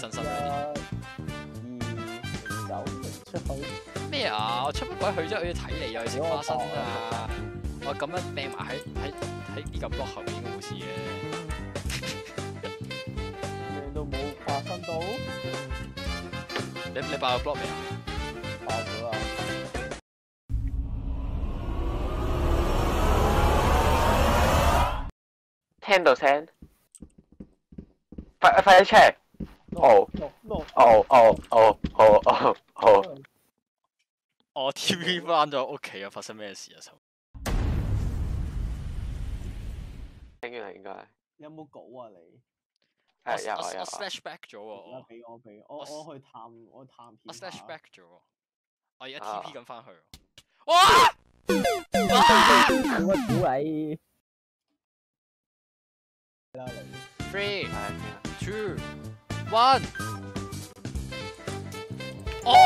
真心嘅。 2、0出去。 咩啊？我出乜鬼去啫？我要睇你啊！去食花生啊！我咁樣掟埋喺呢個 block 後面應該冇事嘅。 命都冇發生到。 你爆個 block 未啊？ 爆咗啦！ 聽到聲，快啲 check。哦哦哦哦哦哦哦！ 我 TV 翻咗屋企啊！發生咩事啊？ 聽完啦應該。 有冇稿啊你？ 係有我啊有啊。 slash back 咗喎。 俾我我去探我 slash back 咗喎。我而家 TP 緊翻去。哇！ 冇乜鼓勵。 3、2、1。哦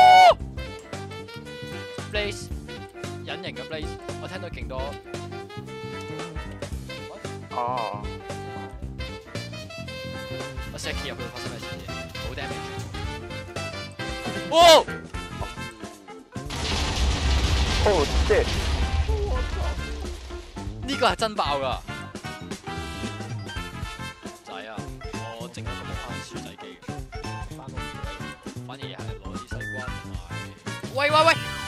！Blaze， 隱形嘅 Blaze， 我聽到勁多。 哦。 我 set key 入去發生咩事啫？冇 damage。哦！ 哦，即係。 呢個係真爆㗎！仔啊，我整咗個冇翻薯仔機嘅，反而係攞啲西瓜同埋。喂！